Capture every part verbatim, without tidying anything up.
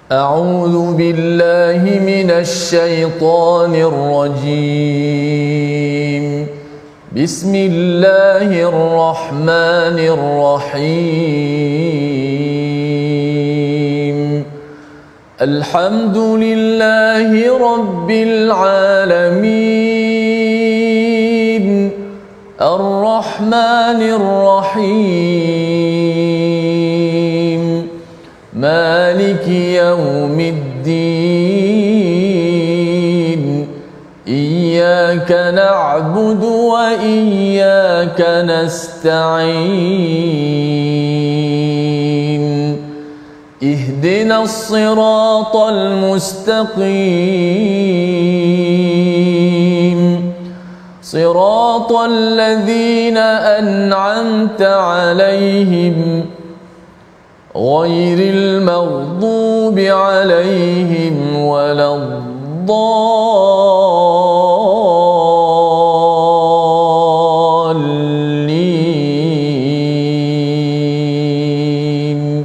أعوذ بالله من الشيطان الرجيم بسم الله الرحمن الرحيم الحمد لله رب العالمين الرحمن الرحيم مالك يوم الدين إياك نعبد وإياك نستعين اهدنا الصراط المستقيم صراط الذين أنعمت عليهم غير المغضوب عليهم ولا الضالين.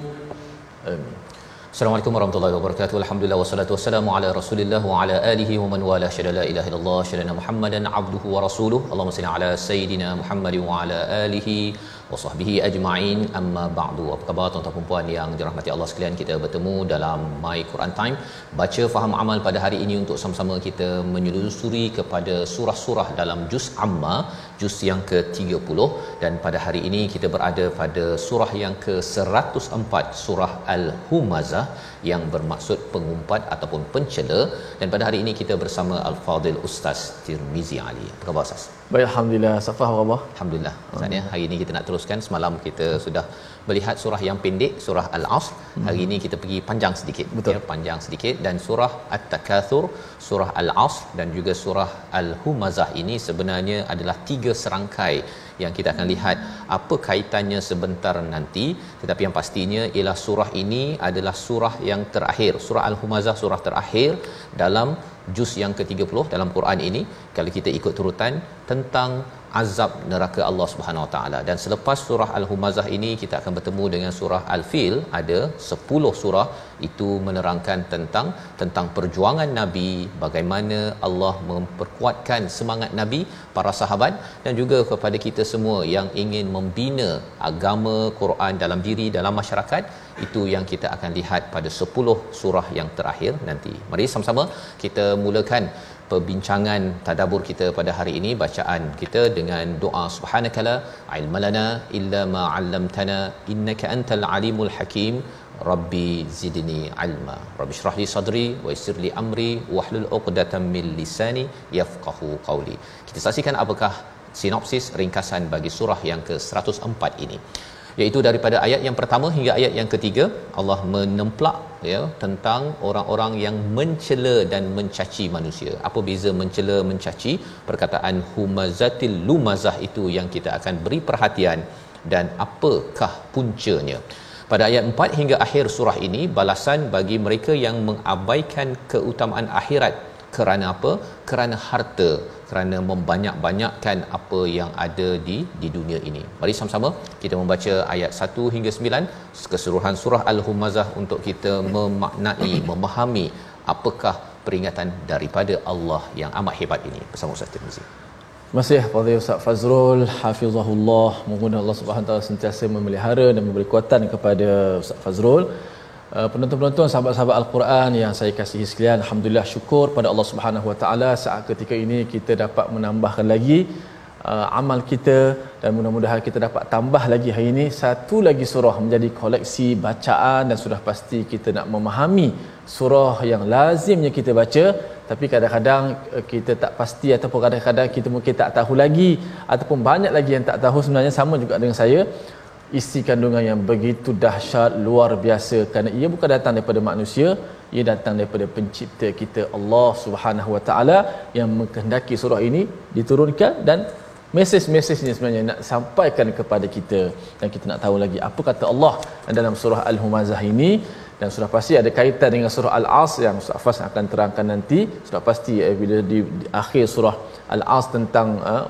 Assalamualaikum warahmatullahi wabarakatuh. Alhamdulillah wassalatu wassalamu ala Rasulillah wa ala alihi wa man wala syada la ilaha illallah syada Muhammadan abduhu wa rasuluh. Allahumma salli ala sayidina Muhammad wa ala alihi wa sahbihi ajma'in. Amma ba'du. Apa khabar tuan-tuan dan puan yang dirahmati Allah sekalian? Kita bertemu dalam My Quran Time, baca faham amal pada hari ini untuk sama-sama kita menyelusuri kepada surah-surah dalam juz Amma, juz yang ke tiga puluh, dan pada hari ini kita berada pada surah yang ke seratus empat, surah Al-Humazah, yang bermaksud pengumpat ataupun pencela. Dan pada hari ini kita bersama Al-Fadil Ustaz Tirmizi Ali. Apa khabar Ustaz? Baik, alhamdulillah. Safah apa? Alhamdulillah. Ustaz ya, hari ini kita nak teruskan. Semalam kita sudah melihat surah yang pendek, surah Al-Asr. Hari ini kita pergi panjang sedikit. Betul. Ya, panjang sedikit. Dan surah At-Takatsur, surah Al-Asr dan juga surah Al-Humazah ini sebenarnya adalah tiga serangkai yang kita akan lihat apa kaitannya sebentar nanti. Tetapi yang pastinya ialah surah ini adalah surah yang terakhir. Surah Al-Humazah surah terakhir dalam juz yang ke tiga puluh dalam Quran ini, kalau kita ikut turutan, tentang azab neraka Allah Subhanahu Wa Taala. Dan selepas surah Al-Humazah ini kita akan bertemu dengan surah Al-Fil. Ada sepuluh surah itu menerangkan tentang tentang perjuangan Nabi, bagaimana Allah memperkuatkan semangat Nabi, para sahabat, dan juga kepada kita semua yang ingin membina agama Quran dalam diri, dalam masyarakat. Itu yang kita akan lihat pada sepuluh surah yang terakhir nanti. Mari sama-sama kita mulakan perbincangan tadabbur kita pada hari ini, bacaan kita dengan doa subhanakala ilmalana illa ma 'allamtana innaka antal alimul hakim rabbi zidni ilma rabbi shrah li sadri wa yassir li amri wahlul 'uqdatam min lisani yafqahu qawli. Kita saksikan apakah sinopsis ringkasan bagi surah yang ke seratus empat ini, iaitu daripada ayat yang pertama hingga ayat yang ketiga. Allah menemplak ya tentang orang-orang yang mencela dan mencaci manusia. Apa beza mencela mencaci? Perkataan humazatil lumazah itu yang kita akan beri perhatian, dan apakah puncanya. Pada ayat empat hingga akhir surah ini, balasan bagi mereka yang mengabaikan keutamaan akhirat. Kerana apa? Kerana harta, kerana membanyak-banyakkan apa yang ada di di dunia ini. Mari sama-sama kita membaca ayat satu hingga sembilan keseluruhan surah Al-Humazah untuk kita memaknai, memahami apakah peringatan daripada Allah yang amat hebat ini bersama Ustaz Tirmizi. Terima kasih kepada Ustaz Fazrul, hafizahullah. Moga Allah Subhanahu taala sentiasa memelihara dan memberi kekuatan kepada Ustaz Fazrul. Uh, penonton-penonton, sahabat-sahabat Al-Quran yang saya kasihi sekalian, alhamdulillah, syukur pada Allah Subhanahu Wa Taala saat ketika ini kita dapat menambahkan lagi uh, amal kita, dan mudah-mudahan kita dapat tambah lagi hari ini satu lagi surah menjadi koleksi bacaan. Dan sudah pasti kita nak memahami surah yang lazimnya kita baca, tapi kadang-kadang uh, kita tak pasti, ataupun kadang-kadang kita mungkin tak tahu lagi, ataupun banyak lagi yang tak tahu. Sebenarnya sama juga dengan saya, isi kandungan yang begitu dahsyat, luar biasa, kerana ia bukan datang daripada manusia, ia datang daripada pencipta kita Allah Subhanahu Wa Taala yang mengkehendaki surah ini diturunkan, dan mesej-mesejnya sebenarnya nak sampaikan kepada kita, dan kita nak tahu lagi apa kata Allah dalam surah Al-Humazah ini. Dan sudah pasti ada kaitan dengan surah Al-Asr yang Ustaz Fas akan terangkan nanti. Sudah pasti eh, bila di, di akhir surah Al-Asr tentang uh,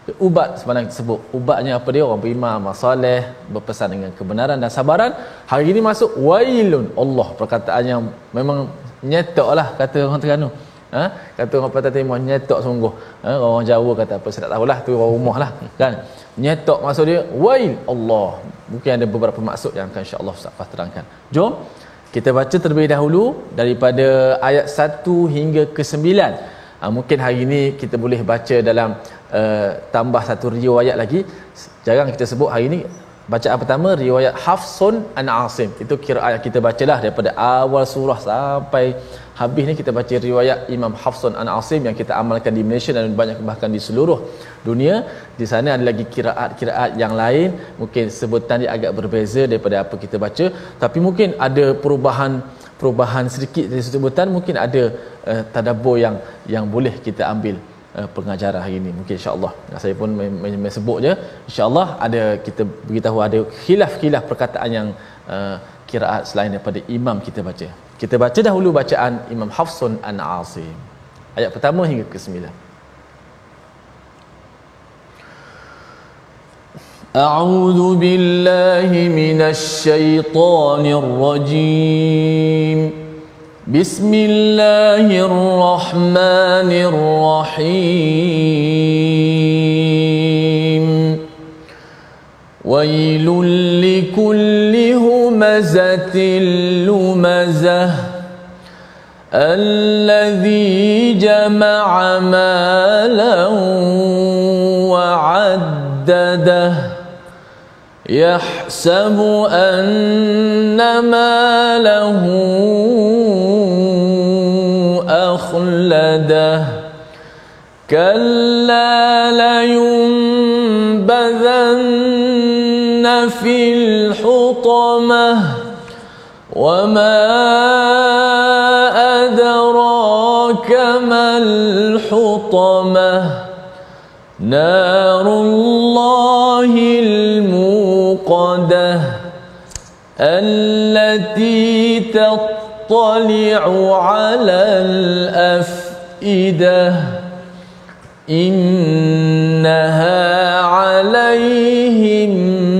ubat sebenarnya disebut. Ubatnya apa dia? Orang beriman, amal soleh, berpesan dengan kebenaran dan sabaran. Hari ini masuk wailun. Allah, perkataan yang memang nyetoklah kata orang Terengganu. Ha? Kata orang Patah Timur, nyetok sungguh. Ha? Orang Jawa kata apa, saya tak tahulah, tu orang rumah lah kan. Nyetok maksud dia wail Allah. Mungkin ada beberapa maksud yang akan insya-Allah Ustaz Fah terangkan. Jom kita baca terlebih dahulu daripada ayat satu hingga ke sembilan. Ha, mungkin hari ini kita boleh baca dalam uh, tambah satu riwayat lagi. Jarang kita sebut hari ini. Bacaan pertama riwayat Hafsun an Asim. Itu qiraat yang kita bacalah daripada awal surah sampai habis ni, kita baca riwayat Imam Hafsun an Asim yang kita amalkan di Malaysia dan banyak bahkan di seluruh dunia. Di sana ada lagi qiraat-qiraat yang lain, mungkin sebutan dia agak berbeza daripada apa kita baca, tapi mungkin ada perubahan perubahan sedikit dari sebutan, mungkin ada uh, tadabbur yang yang boleh kita ambil uh, pengajaran hari ini. Mungkin insya-Allah. Saya pun memang sebut je, insya-Allah ada kita beritahu ada khilaf-khilaf perkataan yang uh, qiraat selain daripada imam kita baca. Kita baca dahulu bacaan Imam Hafsun an Asim. Ayat pertama hingga ke sembilan. A'udzu billahi minasy syaithanir rajim. Bismillahirrahmanirrahim. Wailul likulli humazatil lumazah alladzi jama'a malan wa 'addadah yahsabu anna malahu akhladah kalla la yunbadhanna fil hutamah wa ma adraka mal hutamah narullahil muqadah allati tattali'u 'alal afidah innaha 'alayhim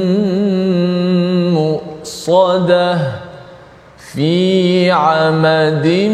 muqsadah fi 'amadin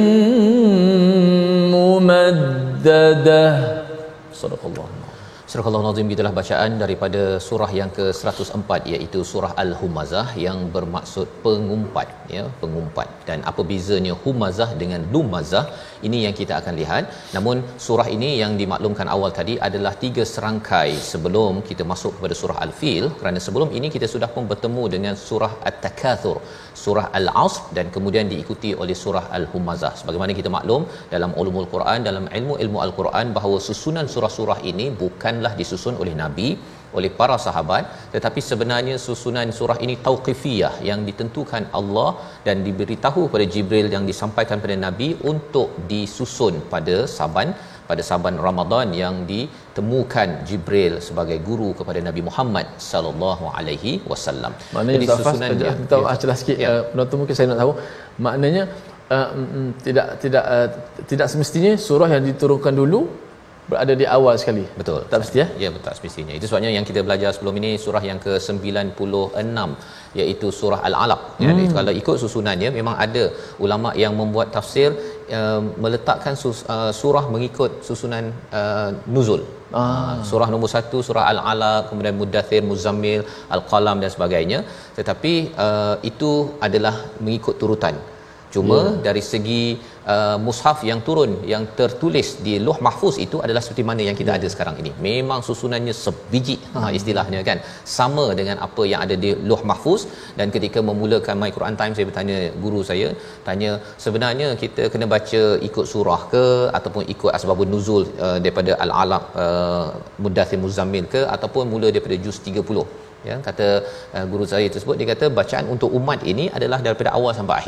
mumaddadah. Sadaqallah. Surah Al-Nazim, gitulah bacaan daripada surah yang ke seratus empat, iaitu surah Al-Humazah, yang bermaksud pengumpat, ya, pengumpat. Dan apa bezanya Humazah dengan Lumazah, ini yang kita akan lihat. Namun surah ini yang dimaklumkan awal tadi adalah tiga serangkai sebelum kita masuk kepada surah Al-Fil, kerana sebelum ini kita sudah pun bertemu dengan surah At-Takatsur, surah Al-Asr, dan kemudian diikuti oleh surah Al-Humazah. Sebagaimana kita maklum dalam ulumul Quran, dalam ilmu-ilmu Al-Quran, bahawa susunan surah-surah ini bukanlah disusun oleh Nabi, oleh para sahabat, tetapi sebenarnya susunan surah ini tauqifiyah, yang ditentukan Allah dan diberitahu pada Jibril, yang disampaikan pada Nabi untuk disusun pada saban pada saban Ramadan, yang ditemukan Jibril sebagai guru kepada Nabi Muhammad sallallahu alaihi wasallam. Jadi susunan dia, tahu ya, jelas sikit, ya. Uh, penonton mungkin saya nak tahu maknanya, uh, mm, tidak tidak uh, tidak semestinya surah yang diturunkan dulu berada di awal sekali. Betul. Tak mesti, ya? Ya, betul, semestinya. Itu sebabnya yang kita belajar sebelum ini surah yang ke sembilan puluh enam, iaitu surah Al-Alaq. Hmm. Ya, kalau ikut susunannya, memang ada ulama yang membuat tafsir uh, meletakkan sus, uh, surah mengikut susunan uh, nuzul. Ah. Surah nombor satu surah Al-Alaq, kemudian Muddathir, Muzammil, Al-Qalam dan sebagainya. Tetapi uh, itu adalah mengikut turutan. Cuma yeah. dari segi uh, mushaf yang turun, yang tertulis di Lauh Mahfuz, itu adalah seperti mana yang kita yeah. ada sekarang ini. Memang susunannya sebiji, hmm. ha, istilahnya kan, sama dengan apa yang ada di Lauh Mahfuz. Dan ketika memulakan My Quran Time, saya bertanya guru saya, tanya sebenarnya kita kena baca ikut surah ke, ataupun ikut asbabun nuzul uh, daripada Al-Alaq, uh, Muddathir, Muzammil ke, ataupun mula daripada juz tiga puluh. Ya, kata uh, guru saya tersebut, dia kata bacaan untuk umat ini adalah daripada awal sampai akhir.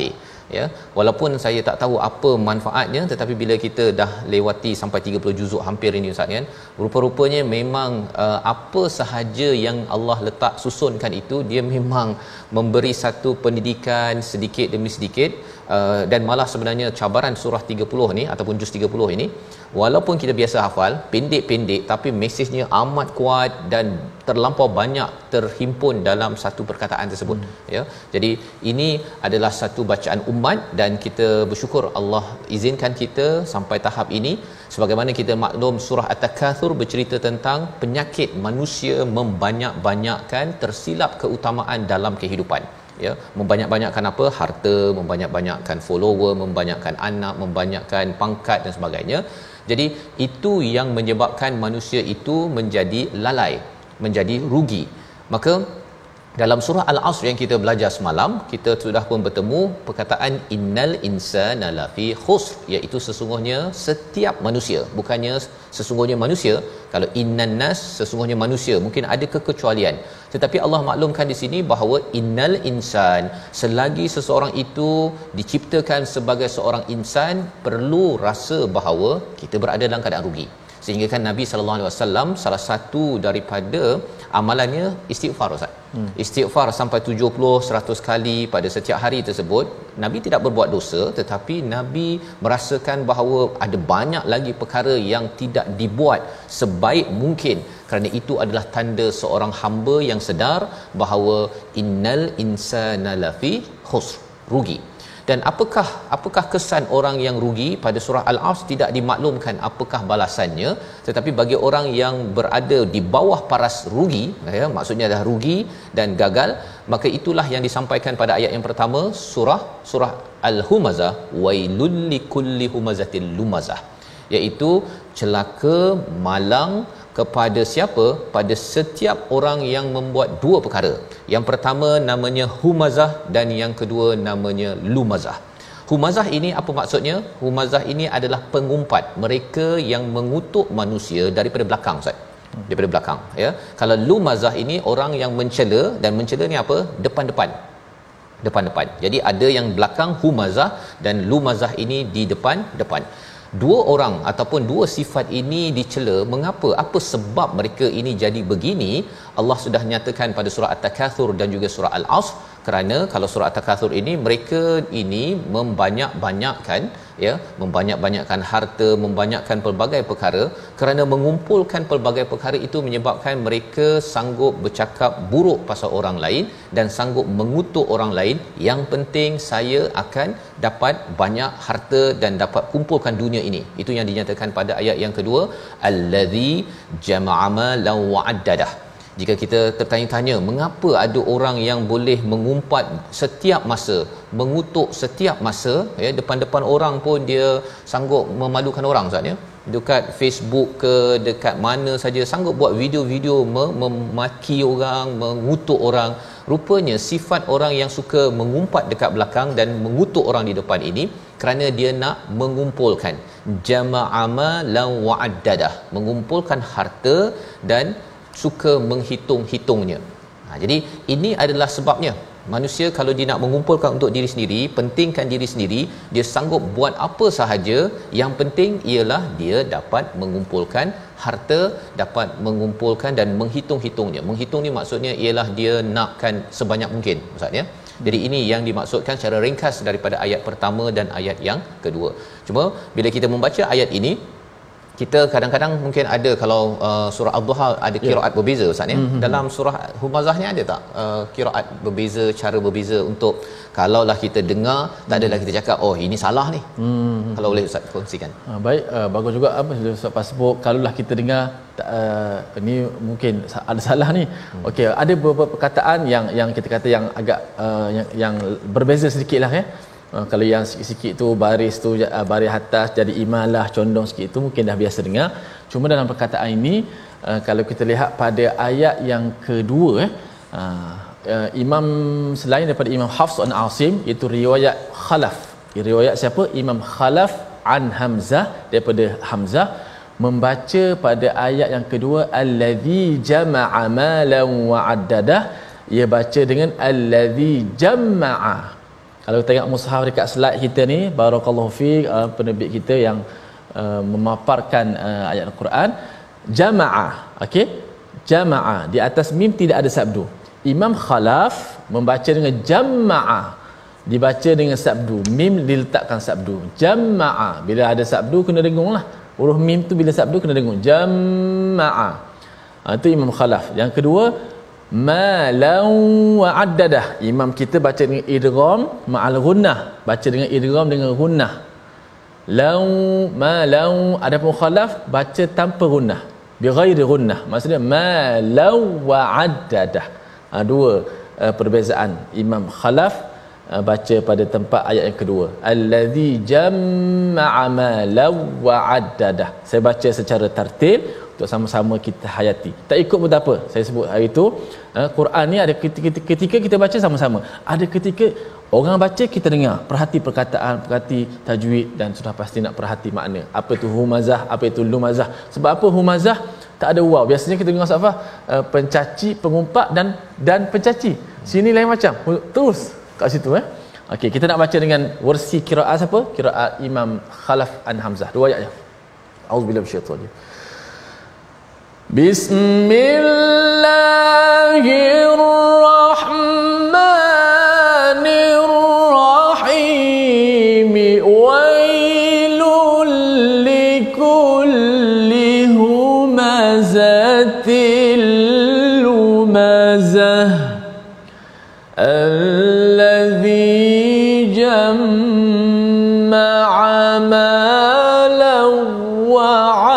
ya. Walaupun saya tak tahu apa manfaatnya, tetapi bila kita dah lewati sampai tiga puluh juzuk hampir ini Ustaz kan, rupa-rupanya memang uh, apa sahaja yang Allah letak susunkan itu, dia memang memberi satu pendidikan sedikit demi sedikit. Uh, dan malah sebenarnya cabaran surah tiga puluh ni ataupun juz tiga puluh ini, walaupun kita biasa hafal pendek-pendek, tapi mesejnya amat kuat dan terlampau banyak terhimpun dalam satu perkataan tersebut. hmm. Ya, jadi ini adalah satu bacaan umat, dan kita bersyukur Allah izinkan kita sampai tahap ini. Sebagaimana kita maklum, surah At-Takatsur bercerita tentang penyakit manusia membanyak-banyakkan tersilap keutamaan dalam kehidupan. Ya, membanyak-banyakkan apa? Harta, membanyak-banyakkan follower, membanyakkan anak, membanyakkan pangkat dan sebagainya. Jadi itu yang menyebabkan manusia itu menjadi lalai, menjadi rugi. Maka dalam surah Al-Asr yang kita belajar semalam, kita sudah pun bertemu perkataan innal insana lafi khusr, iaitu sesungguhnya setiap manusia, bukannya sesungguhnya manusia. Kalau innan nas, sesungguhnya manusia, mungkin ada kekecualian, tetapi Allah maklumkan di sini bahawa innal insan, selagi seseorang itu diciptakan sebagai seorang insan, perlu rasa bahawa kita berada dalam keadaan rugi. Sehingga kan Nabi sallallahu alaihi wasallam, salah satu daripada amalannya istighfar Ustaz. Hmm. Istighfar sampai tujuh puluh seratus kali pada setiap hari tersebut. Nabi tidak berbuat dosa, tetapi Nabi merasakan bahawa ada banyak lagi perkara yang tidak dibuat sebaik mungkin, kerana itu adalah tanda seorang hamba yang sedar bahawa innal insana lafi khusr, rugi. Dan apakah apakah kesan orang yang rugi? Pada surah Al-Asr tidak dimaklumkan apakah balasannya, tetapi bagi orang yang berada di bawah paras rugi, ya, maksudnya dah rugi dan gagal, maka itulah yang disampaikan pada ayat yang pertama surah surah Al-Humazah, wailul likulli humazatil lumazah, iaitu celaka malang kepada siapa? Pada setiap orang yang membuat dua perkara. Yang pertama namanya humazah, dan yang kedua namanya lumazah. Humazah ini apa maksudnya? Humazah ini adalah pengumpat, mereka yang mengutuk manusia daripada belakang Ustaz. Daripada belakang, ya. Kalau lumazah ini orang yang mencela, dan mencela ni apa? Depan-depan. Depan-depan. Jadi ada yang belakang humazah, dan lumazah ini di depan-depan. Dua orang ataupun dua sifat ini dicela. Mengapa? Apa sebab mereka ini jadi begini? Allah sudah nyatakan pada surah At-Takatsur dan juga surah Al-Asr. Kerana kalau surah At-Takatsur ini, mereka ini membanyak-banyakkan, ya, membanyak-banyakkan harta, membanyakkan pelbagai perkara. Kerana mengumpulkan pelbagai perkara itu menyebabkan mereka sanggup bercakap buruk pasal orang lain dan sanggup mengutuk orang lain. Yang penting saya akan dapat banyak harta dan dapat kumpulkan dunia ini. Itu yang dinyatakan pada ayat yang kedua, allazi jama'a malan wa addadah. Jika kita tertanya-tanya, mengapa ada orang yang boleh mengumpat setiap masa, mengutuk setiap masa, ya, depan-depan orang pun dia sanggup memalukan orang Ustaz, ya. Dekat Facebook ke dekat mana saja sanggup buat video-video memaki orang, mengutuk orang. Rupanya sifat orang yang suka mengumpat dekat belakang dan mengutuk orang di depan ini kerana dia nak mengumpulkan jama'a malan wa addadah, mengumpulkan harta dan suka menghitung-hitungnya. Ha, jadi ini adalah sebabnya. Manusia kalau dia nak mengumpulkan untuk diri sendiri, pentingkan diri sendiri, dia sanggup buat apa sahaja. Yang penting ialah dia dapat mengumpulkan harta, dapat mengumpulkan dan menghitung-hitungnya. Menghitung ni maksudnya ialah dia nakkan sebanyak mungkin Ustaz, ya. Jadi ini yang dimaksudkan secara ringkas daripada ayat pertama dan ayat yang kedua. Cuma bila kita membaca ayat ini, kita kadang-kadang mungkin ada, kalau uh, surah Ad-Duha ada qiraat yeah. berbeza Ustaz, ya. Mm-hmm. Dalam surah Humazah ni ada tak uh, qiraat berbeza, cara berbeza untuk kalaulah kita dengar, tak adalah kita cakap oh ini salah ni. Mm-hmm. Kalau boleh Ustaz kongsikan. Ha, baik, uh, bagus juga apa Ustaz pasbuk, kalaulah kita dengar uh, ini mungkin ada salah ni. Hmm. Okey, ada beberapa perkataan yang yang kita kata yang agak uh, yang yang berbeza sedikitlah, ya. Uh, kalau yang sikit-sikit tu baris tu uh, baris atas jadi imalah condong sikit tu mungkin dah biasa dengar. Cuma dalam perkataan ini uh, kalau kita lihat pada ayat yang kedua, eh, uh, uh, Imam selain daripada Imam Hafs an Asim, itu riwayat Khalaf. Riwayat siapa? Imam Khalaf an Hamzah, daripada Hamzah, membaca pada ayat yang kedua allazi jama'a malan wa addadah. Ia baca dengan allazi jama'a. Kalau tengok mushaf dekat slide kita ni, barakallahu fiik, uh, penerbit kita yang uh, memaparkan uh, ayat Al-Quran, jamaah, okey, jamaah di atas mim tidak ada sabdu. Imam Khalaf membaca dengan jamaah, dibaca dengan sabdu, mim diletakkan sabdu. Jamaah, bila ada sabdu kena dengunglah, huruf mim tu bila sabdu kena dengung, jamaah. Ha, itu Imam Khalaf. Yang kedua, ma law wa addadah, imam kita baca dengan idgham ma'al gunnah, baca dengan idgham dengan gunnah. Law ma law, adapun Khalaf baca tanpa gunnah, bi ghairi gunnah, maksudnya ma law wa addadah. Ha, dua uh, perbezaan Imam Khalaf uh, baca pada tempat ayat yang kedua, allazi jama'a ma law wa addadah. Saya baca secara tartil untuk sama-sama kita hayati. Tak ikut pun tak apa. Saya sebut hari itu, uh, Quran ni ada ketika, ketika kita baca sama-sama, ada ketika orang baca kita dengar, perhati perkataan, perhati tajwid, dan sudah pasti nak perhati makna. Apa itu humazah, apa itu lumazah. Sebab apa humazah tak ada waw. Biasanya kita dengar Safah, uh, pencaci, pengumpat dan dan pencaci. Sini lain macam. Terus kat situ eh. Okey, kita nak baca dengan versi qiraat siapa? Qiraat Imam Khalaf an Hamzah. Dua ayatnya. Auzubillahi minasyaitanir rajim. Bismillahirrahmanirrahim. Wailul likulli humazatil lumazah alladzi jamma'a malan wa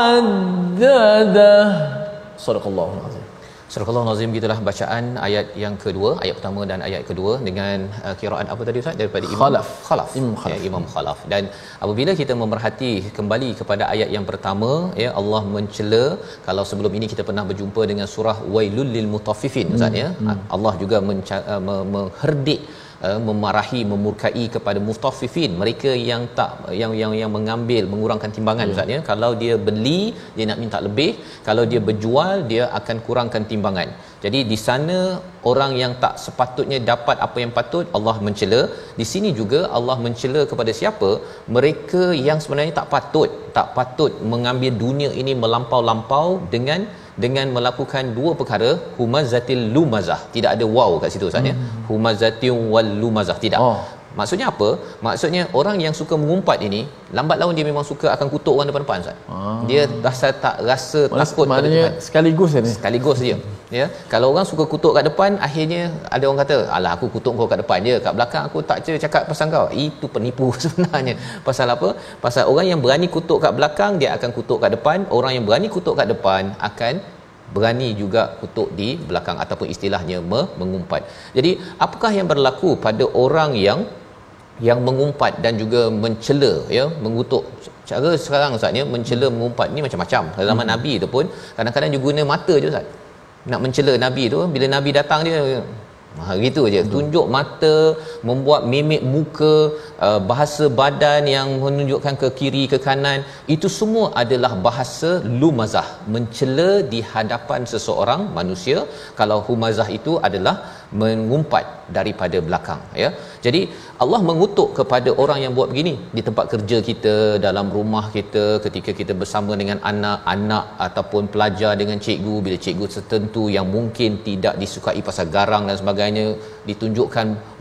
'addadah. Sadaqallahul azim. Sadaqallahul azim. Gitulah bacaan ayat yang kedua, ayat pertama dan ayat kedua dengan uh, qiraat apa tadi Ustaz, daripada Imam Khalaf. Khalaf. Imam Khalaf. Ya, Imam Khalaf. Dan apabila kita memerhati kembali kepada ayat yang pertama, ya, Allah mencela, kalau sebelum ini kita pernah berjumpa dengan surah Wailul lil Mutaffifin Ustaz, hmm. ya. Hmm. Allah juga menca- uh, mengherdik, Uh, memarahi, memurkai kepada mutaffifin, mereka yang tak yang yang yang mengambil, mengurangkan timbangan, yeah. Ustaz, ya. Kalau dia beli, dia nak minta lebih, kalau dia berjual, dia akan kurangkan timbangan. Jadi di sana orang yang tak sepatutnya dapat apa yang patut, Allah mencela. Di sini juga Allah mencela kepada siapa? Mereka yang sebenarnya tak patut, tak patut mengambil dunia ini melampau-lampau dengan dengan melakukan dua perkara, humazatil lumazah. Tidak ada waw kat situ Ustaz, ya. Hmm. Humazatil wal lumazah, tidak. Oh. Maksudnya apa? Maksudnya orang yang suka mengumpat ini, lambat laun dia memang suka akan kutuk orang depan-depan Ustaz. Ah. Dia rasa tak rasa Maksud, takut pada Tuhan. Sekaligus ni. Sekaligus dia. Ya. Kalau orang suka kutuk kat depan, akhirnya ada orang kata, "Alah, aku kutuk kau kat depan je, kat belakang aku tak cakap pasal kau." Itu penipu sebenarnya. Pasal apa? Pasal orang yang berani kutuk kat belakang, dia akan kutuk kat depan. Orang yang berani kutuk kat depan akan berani juga kutuk di belakang, ataupun istilahnya mengumpat. Jadi apakah yang berlaku pada orang yang yang mengumpat dan juga mencela, ya, mengutuk? Cara sekarang Ustaz, ya, mencela, mengumpat ni macam-macam. Zaman hmm. Nabi tu pun kadang-kadang dia guna mata je Ustaz. Nak mencela Nabi tu, bila Nabi datang dia ha, gitu je, tunjuk mata, membuat mimik muka, uh, bahasa badan yang menunjukkan ke kiri ke kanan, itu semua adalah bahasa lumazah, mencela di hadapan seseorang manusia. Kalau humazah itu adalah mengumpat daripada belakang, ya. Jadi Allah mengutuk kepada orang yang buat begini di tempat kerja kita, dalam rumah kita, ketika kita bersama dengan anak-anak ataupun pelajar dengan cikgu, bila cikgu tertentu yang mungkin tidak disukai pasal garang dan sebagainya ditunjukkan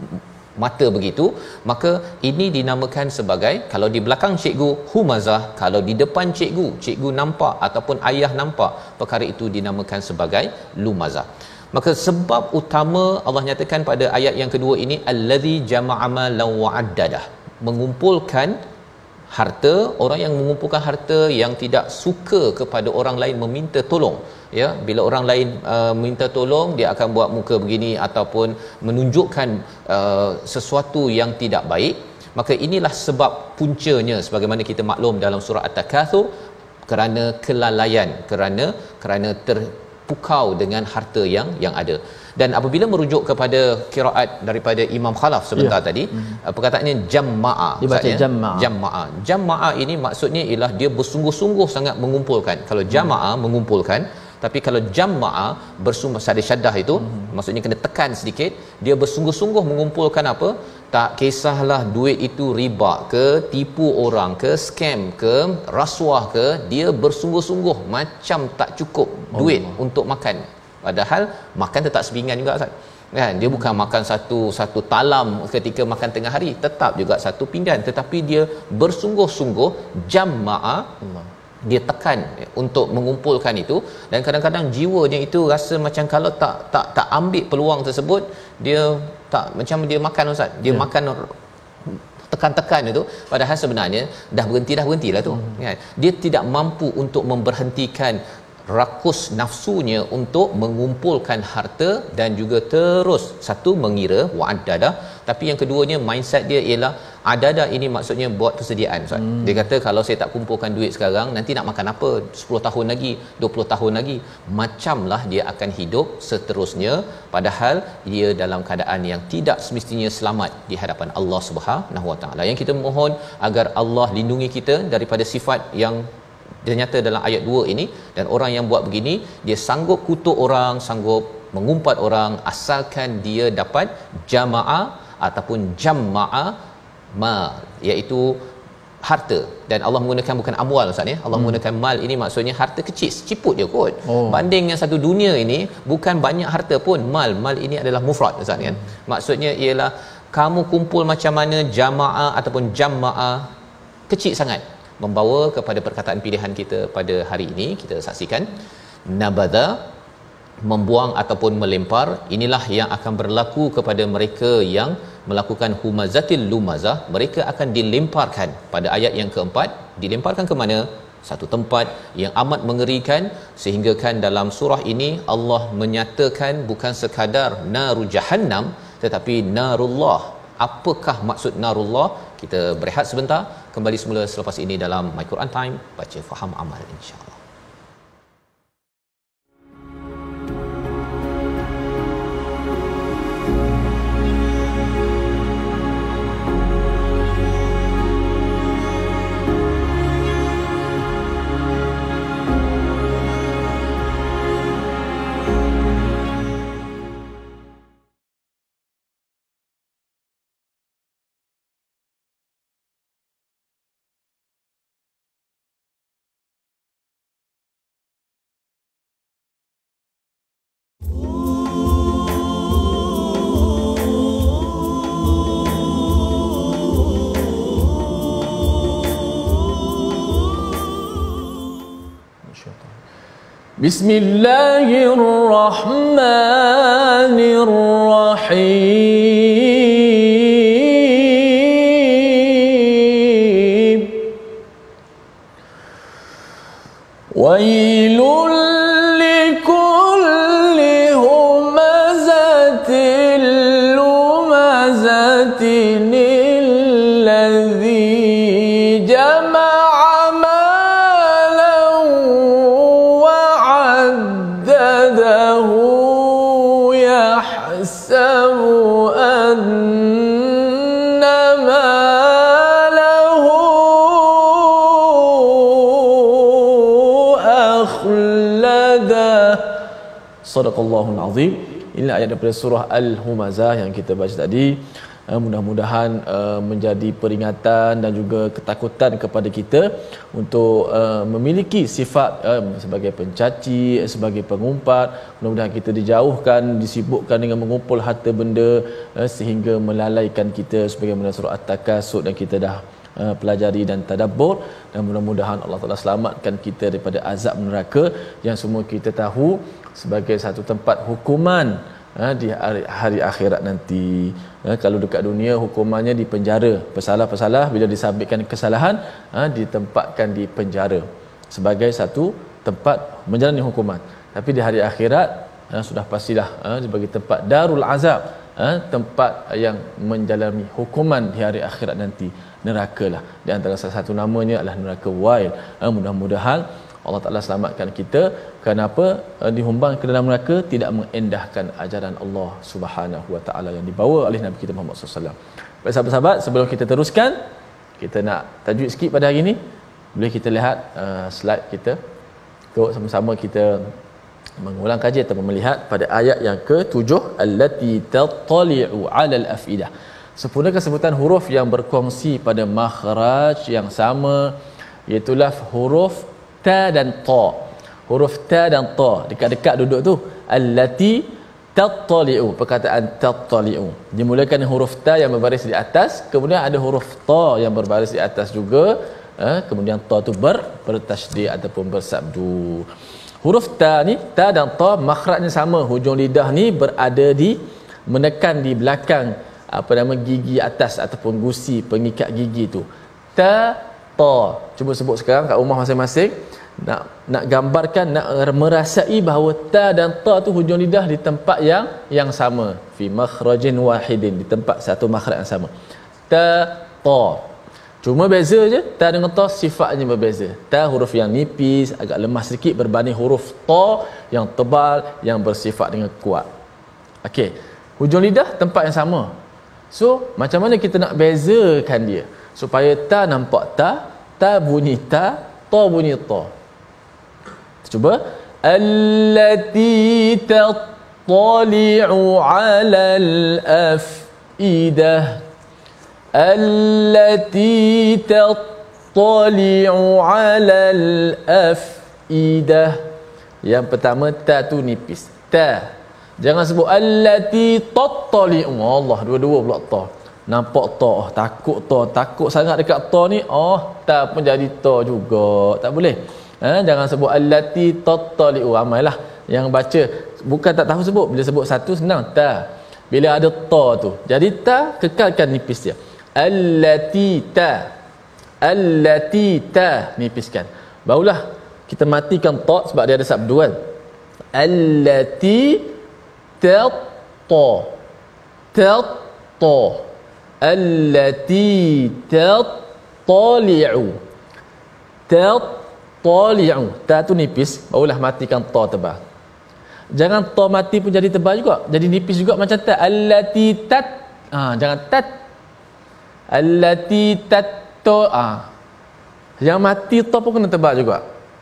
mata begitu, maka ini dinamakan sebagai, kalau di belakang cikgu humazah, kalau di depan cikgu, cikgu nampak ataupun ayah nampak, perkara itu dinamakan sebagai lumazah. Maka sebab utama Allah nyatakan pada ayat yang kedua ini, allazi jama'a malan wa addadah, mengumpulkan harta. Orang yang mengumpulkan harta, yang tidak suka kepada orang lain meminta tolong, ya, bila orang lain uh, minta tolong, dia akan buat muka begini ataupun menunjukkan uh, sesuatu yang tidak baik. Maka inilah sebab puncanya, sebagaimana kita maklum dalam surah At-Takatsur, kerana kelalaian, kerana kerana terpukau dengan harta yang yang ada. Dan apabila merujuk kepada qiraat daripada Imam Khalaf sebentar, ya, tadi, hmm. perkataannya jamma'a, dibaca jamma'a. Jamma'a. Jamma'a ini maksudnya ialah dia bersungguh-sungguh sangat mengumpulkan. Kalau jama'a, hmm. mengumpulkan, Tapi kalau jama'a bersumber sada syaddah itu hmm. maksudnya kena tekan sedikit, dia bersungguh-sungguh mengumpulkan apa? Tak kisahlah duit itu riba ke, tipu orang ke, scam ke, rasuah ke, dia bersungguh-sungguh macam tak cukup duit Allah. Untuk makan. Padahal makan tetap sepinggan juga Ustaz. Kan dia bukan makan satu satu talam ketika makan tengah hari, tetap juga satu pinggan, tetapi dia bersungguh-sungguh jamaah Allah. Dia tekan untuk mengumpulkan itu, dan kadang-kadang jiwanya itu rasa macam kalau tak tak tak ambil peluang tersebut, dia tak macam dia makan Ustaz, dia ya. makan tekan-tekan itu, padahal sebenarnya dah berhenti dah berhentilah tu hmm. kan. Dia tidak mampu untuk memberhentikan rakus nafsunya untuk mengumpulkan harta, dan juga terus satu mengira wa'adada, tapi yang keduanya mindset dia ialah adada, ini maksudnya buat persediaan Ustaz. Hmm. Dia kata kalau saya tak kumpulkan duit sekarang, nanti nak makan apa sepuluh tahun lagi, dua puluh tahun lagi, macamlah dia akan hidup seterusnya, padahal dia dalam keadaan yang tidak semestinya selamat di hadapan Allah Subhanahu Wa Taala. Yang kita mohon agar Allah lindungi kita daripada sifat yang dia nyata dalam ayat dua ini, dan orang yang buat begini dia sanggup kutuk orang, sanggup mengumpat orang, asalkan dia dapat jamaah ataupun jamaah ma, iaitu harta. Dan Allah menggunakan bukan amwal Ustaz ya, Allah hmm. menggunakan mal, ini maksudnya harta kecil, ciput je kot. Oh. Banding yang satu dunia ini bukan banyak harta pun, mal mal ini adalah mufrad Ustaz kan. Hmm. Maksudnya ialah kamu kumpul macam mana jamaah ataupun jamaah kecil sangat, membawa kepada perkataan pilihan kita pada hari ini. Kita saksikan nabadha, membuang ataupun melempar. Inilah yang akan berlaku kepada mereka yang melakukan humazatil lumazah. Mereka akan dilemparkan pada ayat yang keempat. Dilemparkan ke mana? Satu tempat yang amat mengerikan, sehingga kan dalam surah ini Allah menyatakan bukan sekadar naru jahannam, tetapi narullah. Apakah maksud narullah? Kita berehat sebentar, kembali semula selepas ini dalam My Quran Time, baca faham amal insya-Allah. Bismillahirrahmanirrahim. Wailul likulli humazatil lumazatin alladhi jama'a malan wa'addadahu yahsabu anna malahu akhlada. Sadaqallahul azim. Inilah ayat daripada surah Al-Humazah yang kita baca tadi. Uh, mudah-mudahan uh, menjadi peringatan dan juga ketakutan kepada kita untuk uh, memiliki sifat uh, sebagai pencaci, sebagai pengumpat. Mudah-mudahan kita dijauhkan, disibukkan dengan mengumpul harta benda uh, sehingga melalaikan kita, sebagaimana surah At-Takasur dan kita dah uh, pelajari dan tadabbur. Dan mudah-mudahan Allah Taala selamatkan kita daripada azab neraka yang semua kita tahu sebagai satu tempat hukuman Ha, di hari, hari akhirat nanti. Ha, kalau dekat dunia hukumannya di penjara, pesalah-pesalah bila disabitkan kesalahan, ha, ditempatkan di penjara sebagai satu tempat menjalani hukuman. Tapi di hari akhirat ha, sudah pastilah ha, sebagai tempat darul azab, ha, tempat yang menjalani hukuman di hari akhirat nanti, nerakalah. Di antara salah satu namanya adalah neraka wail. Ha, mudah-mudahan Allah Ta'ala selamatkan kita. Kenapa dihumbang ke dalam neraka? Tidak mengendahkan ajaran Allah Subhanahu Wa Ta'ala yang dibawa oleh Nabi kita Muhammad sallallahu alaihi wasallam. Baik sahabat-sahabat, sebelum kita teruskan, kita nak tajwid sikit pada hari ini. Boleh kita lihat uh, slide kita untuk sama-sama kita mengulang kaji atau melihat pada ayat yang ketujuh, allati tattali'u 'alal afidah. Sempurnakan sebutan huruf yang berkongsi pada makhraj yang sama, iaitu huruf ta dan ta. Huruf ta dan ta dekat-dekat duduk tu, allati tattali'u, perkataan tattali'u dimulakan dengan huruf ta yang berbaris di atas, kemudian ada huruf ta yang berbaris di atas juga, eh, kemudian ta tu ber bertasydid ataupun bersabdu. Huruf ta ni, ta dan ta makhrajnya sama, hujung lidah ni berada di menekan di belakang apa nama gigi atas ataupun gusi pengikat gigi tu. Ta, ta. Cuba sebut sekarang kat rumah masing-masing, nak nak gambarkan, nak merasai bahawa ta dan ta tu hujung lidah di tempat yang yang sama, fi makhrajin wahidin, di tempat satu makhraj yang sama. Ta, ta. Cuma beza je, ta dengan ta sifatnya berbeza. Ta huruf yang nipis, agak lemah sedikit berbanding huruf ta yang tebal, yang bersifat dengan kuat. Okey, hujung lidah tempat yang sama. So, macam mana kita nak bezakan dia supaya ta nampak ta, ta bunyi ta, ta bunyi ta. Cuba, allati tattali'u 'alal afidah, allati tattali'u 'alal afidah. Yang pertama, ta tu nipis, ta. Jangan sebut allati tattali'u. Allah, dua-dua pula ta. Nampak ta, oh, takut ta, takut sangat dekat ta ni, oh, ta pun jadi ta juga. Tak boleh. Ha, jangan sebut allati tattali'u. Ramailah yang baca bukan tak tahu sebut, bila sebut satu senang, ta. Bila ada ta tu, jadi ta kekalkan nipis dia. Allati ta, allati ta, nipiskan. Barulah kita matikan ta sebab dia ada sabdu kan. Allati ta, ta, ta, allati tattali'u, tattali'u. Ta tu nipis, barulah matikan ta tebal. Jangan ta mati pun jadi tebal juga, jadi nipis juga macam ta. Allati tat, ah, jangan tat. Allati tatto, ah, yang mati ta pun kena tebal juga.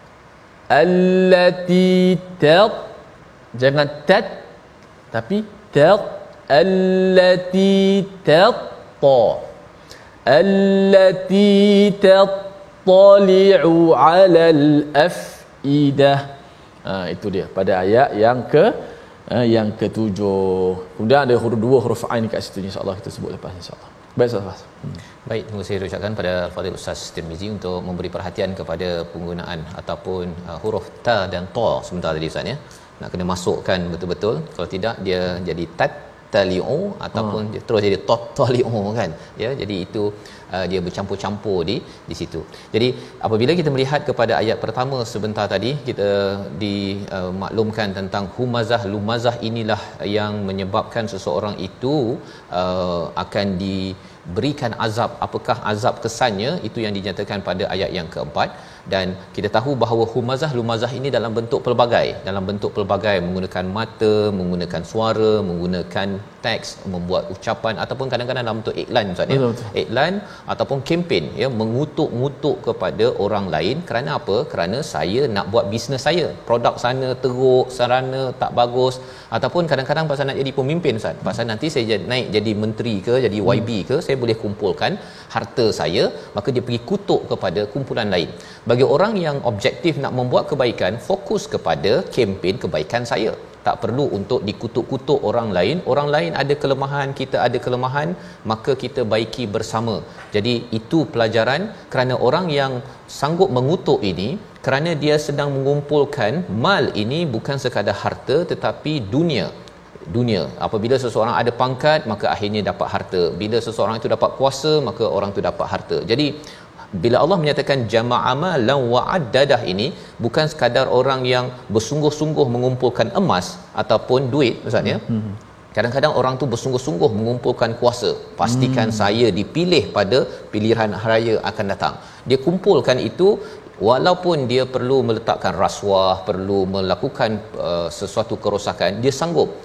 Allati tat, jangan tat tapi tat. Allati tatta, allati tattali'u 'alal afidah. Ah, itu dia pada ayat yang ke uh, yang ketujuh. Kemudian ada huruf dua huruf ain kat situ, insya-Allah kita sebut lepas insya-Allah. Baik Ustaz. Hmm. Baik, terima kasih ucapkan pada Fadil Ustaz Tirmizi untuk memberi perhatian kepada penggunaan ataupun uh, huruf ta dan ta sebentar tadi Ustaz ya. Nak kena masukkan betul-betul, kalau tidak dia jadi tat tali'u ataupun ha. dia terus jadi tattali'u kan ya. Jadi itu uh, dia bercampur-campur di di situ. Jadi apabila kita melihat kepada ayat pertama sebentar tadi, kita dimaklumkan uh, tentang humazah lumazah, inilah yang menyebabkan seseorang itu uh, akan diberikan azab. Apakah azab kesannya, itu yang dinyatakan pada ayat yang keempat. Dan kita tahu bahawa humazah lumazah ini dalam bentuk pelbagai, dalam bentuk pelbagai, menggunakan mata, menggunakan suara, menggunakan teks, membuat ucapan ataupun kadang-kadang dalam bentuk iklan Ustaz ya. Iklan ataupun kempen ya, mengutuk-ngutuk kepada orang lain. Kerana apa? Kerana saya nak buat bisnes saya, produk sana teruk, sarana tak bagus, ataupun kadang-kadang pasal nak jadi pemimpin Ustaz, pasal nanti saya jadi, naik jadi menteri ke, jadi Y B ke, saya boleh kumpulkan harta saya, maka dia pergi kutuk kepada kumpulan lain. Bagi orang yang objektif nak membuat kebaikan, fokus kepada kempen kebaikan saya. Tak perlu untuk dikutuk-kutuk orang lain. Orang lain ada kelemahan, kita ada kelemahan, maka kita baiki bersama. Jadi itu pelajaran, kerana orang yang sanggup mengutuk ini, kerana dia sedang mengumpulkan mal ini bukan sekadar harta tetapi dunia. Dunia. Apabila seseorang ada pangkat, maka akhirnya dapat harta. Bila seseorang itu dapat kuasa, maka orang itu dapat harta. Jadi bila Allah menyatakan jama'ama la wa'addadah, ini bukan sekadar orang yang bersungguh-sungguh mengumpulkan emas ataupun duit Ustaz ya. Hmm. Kadang-kadang orang tu bersungguh-sungguh mengumpulkan kuasa. Pastikan hmm. saya dipilih pada pilihan raya akan datang. Dia kumpulkan itu walaupun dia perlu meletakkan rasuah, perlu melakukan uh, sesuatu kerosakan, dia sanggup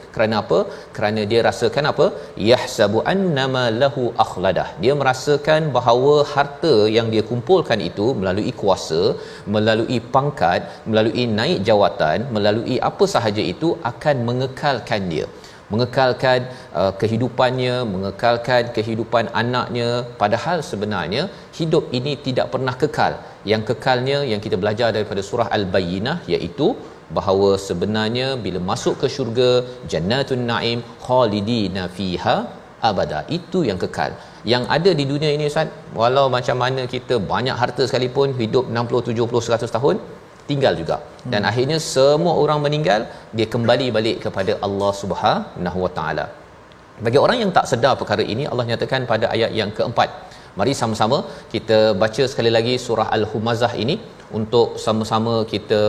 Kerana apa? Kerana dia rasakan apa? Yahsabu annama lahu akhladah. Dia merasakan bahawa harta yang dia kumpulkan itu melalui kuasa, melalui pangkat, melalui naik jawatan, melalui apa sahaja itu akan mengekalkan dia, mengekalkan uh, kehidupannya, mengekalkan kehidupan anaknya. Padahal sebenarnya hidup ini tidak pernah kekal. Yang kekalnya yang kita belajar daripada surah Al-Bayyinah, iaitu bahawa sebenarnya bila masuk ke syurga, Jannatun Naim khalidina fiha abada, itu yang kekal. Yang ada di dunia ini Ustaz, walau macam mana kita banyak harta sekalipun, hidup enam puluh, tujuh puluh, seratus tahun, tinggal juga. Dan hmm. akhirnya semua orang meninggal, dia kembali balik kepada Allah Subhanahu Wa Taala. Bagi orang yang tak sedar perkara ini, Allah nyatakan pada ayat yang keempat. Mari sama-sama kita baca sekali lagi surah Al-Humazah ini untuk sama-sama kita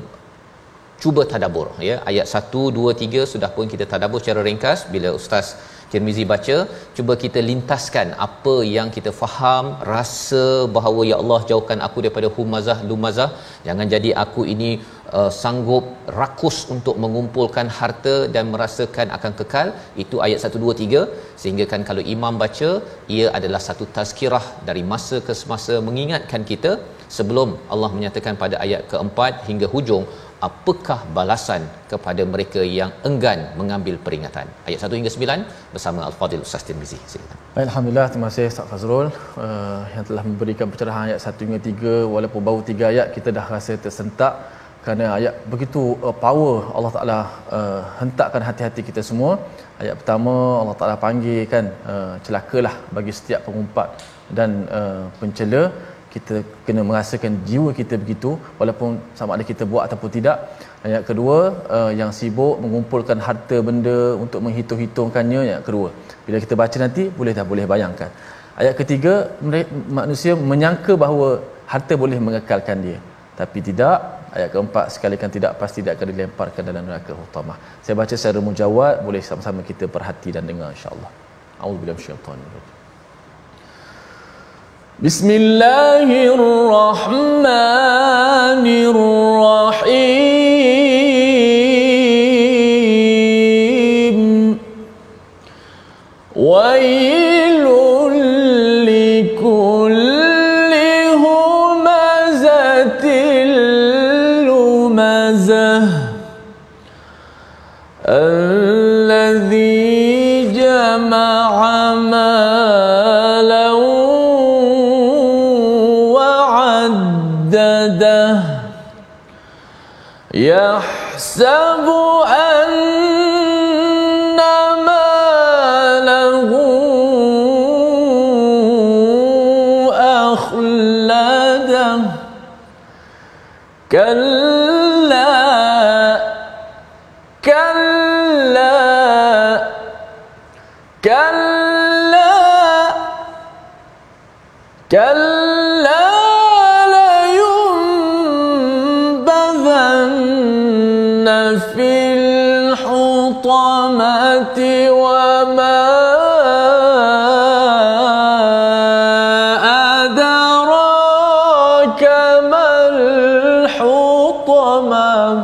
cuba tadabbur, ya. Ayat satu, dua, tiga sudah pun kita tadabbur secara ringkas. Bila Ustaz Tirmizi baca, cuba kita lintaskan apa yang kita faham, rasa bahawa ya Allah jauhkan aku daripada humazah lumazah, jangan jadi aku ini uh, sanggup rakus untuk mengumpulkan harta dan merasakan akan kekal. Itu ayat satu, dua, tiga. Sehingga kan kalau imam baca, ia adalah satu tazkirah dari masa ke semasa, mengingatkan kita sebelum Allah menyatakan pada ayat keempat hingga hujung, apakah balasan kepada mereka yang enggan mengambil peringatan. Ayat satu hingga sembilan bersama Al-Fadhil Ustaz Tirmizi. Silakan. Alhamdulillah, terima kasih Ustaz Fazrul uh, yang telah memberikan pencerahan ayat satu hingga tiga. Walaupun baru tiga ayat, kita dah rasa tersentak kerana ayat begitu uh, power. Allah Taala uh, hentakkan hati-hati kita semua. Ayat pertama Allah Taala panggil kan, uh, celakalah bagi setiap pengumpat dan uh, pencela. Kita kena merasakan jiwa kita begitu, walaupun sama ada kita buat ataupun tidak. Ayat kedua, uh, yang sibuk mengumpulkan harta benda untuk menghitung-hitungkannya. Yang kedua, bila kita baca nanti, boleh tak boleh bayangkan. Ayat ketiga, manusia menyangka bahawa harta boleh mengekalkan dia, tapi tidak. Ayat keempat, sekalikan tidak, pasti tidak akan dilemparkan dalam neraka hutamah. Saya baca secara mujawad, boleh sama-sama kita perhati dan dengar insya-Allah. A'udzubillahi minasyaitanir rajim. Bismillahirrahmanirrahim. Wailul likulli humazatil lumazah alladzi jama'a malan wa'addadah yahsabu anna malahu akhladah kalla kalla kalla kalla layunbadhanna fil hutamati wa ma adraka mal hutamah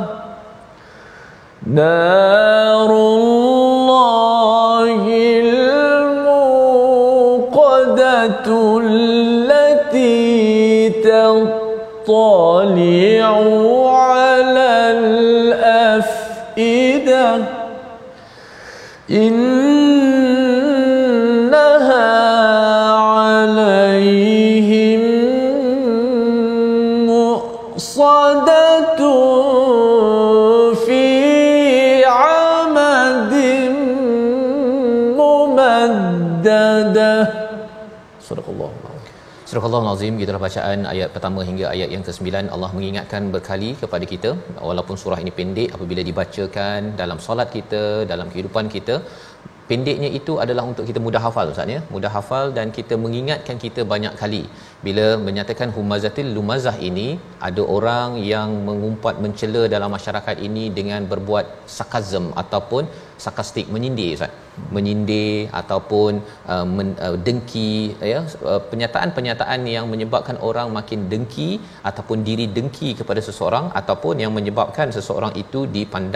narullahil muqadatu allati tattali'u 'alal afidah innaha 'alaihim mu'sadatun fi 'amadin mumaddadah. Sadaqallahu. Surah Al-Azim, gitulah bacaan ayat pertama hingga ayat yang kesembilan. Allah mengingatkan berkali kepada kita, walaupun surah ini pendek, apabila dibacakan dalam solat kita, dalam kehidupan kita, pendeknya itu adalah untuk kita mudah hafal Ustaz, ya, mudah hafal, dan kita mengingatkan kita banyak kali bila menyatakan humazatil lumazah ini. Ada orang yang mengumpat mencela dalam masyarakat ini dengan berbuat sarkazm ataupun sarkastik, menyindir Ustaz, menyindir ataupun uh, men, uh, dengki, ya, uh, pernyataan-pernyataan yang menyebabkan orang makin dengki ataupun diri dengki kepada seseorang, ataupun yang menyebabkan seseorang itu dipandang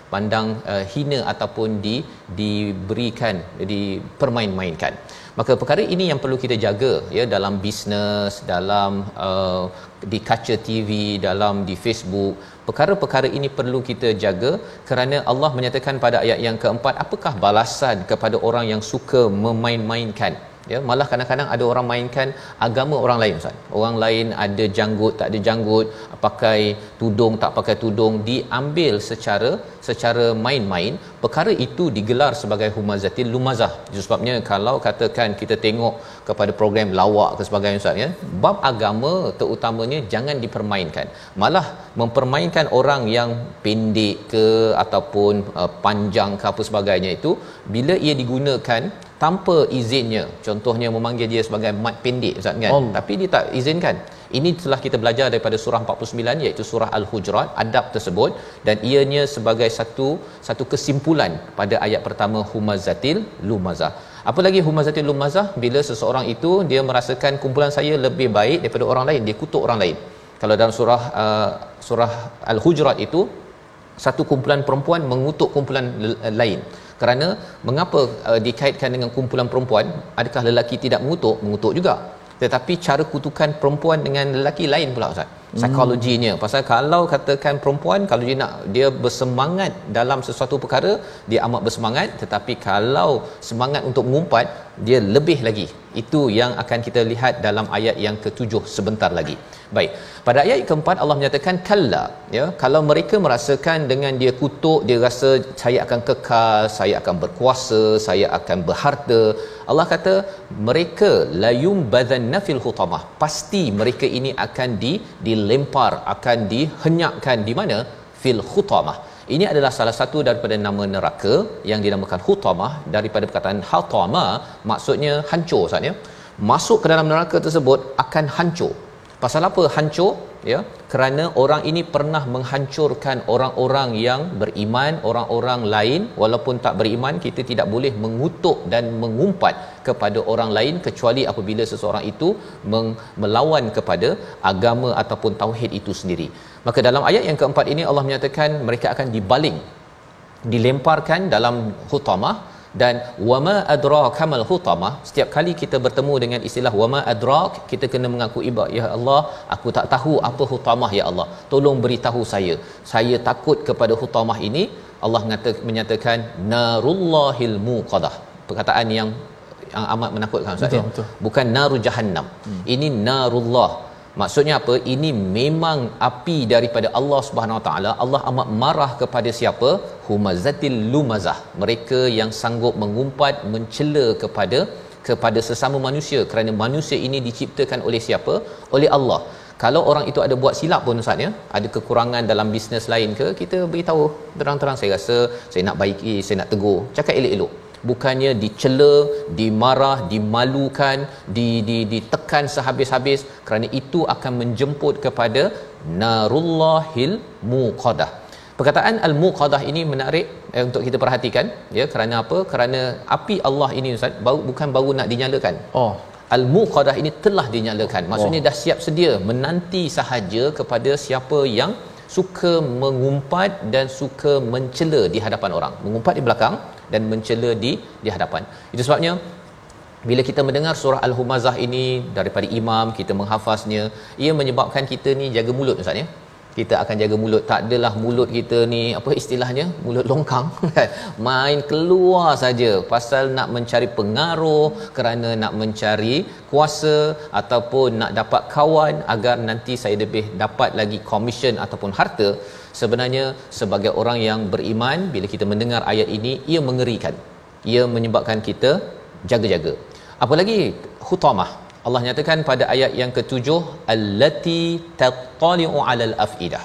pandang uh, hina ataupun di diberikan dipermain-mainkan. Maka perkara ini yang perlu kita jaga ya dalam bisnes, dalam uh, di kaca T V, dalam di Facebook. Perkara-perkara ini perlu kita jaga kerana Allah menyatakan pada ayat yang keempat, apakah balasan kepada orang yang suka memain-mainkan. Ya, malah kadang-kadang ada orang mainkan agama orang lain Ustaz. Orang lain ada janggut tak ada janggut, pakai tudung tak pakai tudung, diambil secara secara main-main. Perkara itu digelar sebagai humazatil lumazah. Itu sebabnya kalau katakan kita tengok kepada program lawak ke sebagainya Ustaz ya, bab agama terutamanya jangan dipermainkan. Malah mempermainkan orang yang pendek ke ataupun uh, panjang ke apa sebagainya itu, bila ia digunakan tanpa izinnya, contohnya memanggil dia sebagai mat pendek Ustaz kan, Allah. Tapi dia tak izinkan. Ini telah kita belajar daripada surah empat puluh sembilan, iaitu surah Al-Hujurat, adab tersebut, dan ianya sebagai satu satu kesimpulan pada ayat pertama humazatil lumazah. Apa lagi humazatil lumazah? Bila seseorang itu dia merasakan kumpulan saya lebih baik daripada orang lain, dia kutuk orang lain. Kalau dalam surah uh, surah Al-Hujurat itu, satu kumpulan perempuan mengutuk kumpulan lain. Kerana mengapa uh, dikaitkan dengan kumpulan perempuan? Adakah lelaki tidak mengutuk? Mengutuk juga. Tetapi cara kutukan perempuan dengan lelaki lain pula Ustaz. Psikologinya. Hmm. Pasal kalau katakan perempuan, kalau dia nak dia bersemangat dalam sesuatu perkara, dia amat bersemangat, tetapi kalau semangat untuk mengumpat, dia lebih lagi. Itu yang akan kita lihat dalam ayat yang ketujuh sebentar lagi. Baik. Pada ayat keempat Allah menyatakan kalla, ya, kalau mereka merasakan dengan dia kutuk, dia rasa saya akan kekal, saya akan berkuasa, saya akan berharta. Allah kata mereka la yumbadhanna fil hutamah. Pasti mereka ini akan di dilempar, akan dihenyakkan di mana? Fil hutamah. Ini adalah salah satu daripada nama neraka yang dinamakan hutamah, daripada perkataan hatama, maksudnya hancur Ustaz ya. Masuk ke dalam neraka tersebut akan hancur. Pasal apa hancur? Ya, kerana orang ini pernah menghancurkan orang-orang yang beriman, orang-orang lain. Walaupun tak beriman, kita tidak boleh mengutuk dan mengumpat kepada orang lain kecuali apabila seseorang itu melawan kepada agama ataupun tauhid itu sendiri. Maka dalam ayat yang keempat ini Allah menyatakan mereka akan dibaling, dilemparkan dalam hutamah. Dan wama adraka mal hutamah, setiap kali kita bertemu dengan istilah wama adrak, kita kena mengaku ibadah, ya Allah, aku tak tahu apa hutamah, ya Allah, tolong beritahu saya, saya takut kepada hutamah ini. Allah menyatakan narullahil muqadah, perkataan yang yang amat menakutkan Ustaz. Betul, ya? Betul. Bukan naru jahannam. Hmm. Ini narullah. Maksudnya apa? Ini memang api daripada Allah Subhanahu Wa Taala. Allah amat marah kepada siapa? Humazatil lumazah. Mereka yang sanggup mengumpat, mencela kepada kepada sesama manusia, kerana manusia ini diciptakan oleh siapa? Oleh Allah. Kalau orang itu ada buat silap pun Ustaz ya, ada kekurangan dalam bisnes lain ke, kita beritahu terang-terang, saya rasa saya nak baiki, saya nak tegur, cakap elok-elok. Bukannya dicela, dimarah, dimalukan, di, di, ditekan sehabis-habis, kerana itu akan menjemput kepada narullahil muqadah. Perkataan al-muqadah ini menarik eh, untuk kita perhatikan ya. Kerana apa? Kerana api Allah ini Ustaz baru, bukan baru nak dinyalakan. Oh, al-muqadah ini telah dinyalakan. Maksudnya oh. dah siap sedia, menanti sahaja kepada siapa yang suka mengumpat dan suka mencela di hadapan orang. Mengumpat di belakang dan mencela di di hadapan. Itu sebabnya bila kita mendengar surah Al-Humazah ini daripada imam, kita menghafaznya, ia menyebabkan kita ni jaga mulut Ustaz ya. Kita akan jaga mulut. Tak adalah mulut kita ni apa istilahnya, mulut longkang main keluar saja pasal nak mencari pengaruh, kerana nak mencari kuasa ataupun nak dapat kawan agar nanti saya lebih dapat lagi komisen ataupun harta. Sebenarnya sebagai orang yang beriman, bila kita mendengar ayat ini, ia mengerikan. Ia menyebabkan kita jaga-jaga. Apa lagi? Hutamah. Allah nyatakan pada ayat yang ketujuh, allati tattali'u 'alal afidah.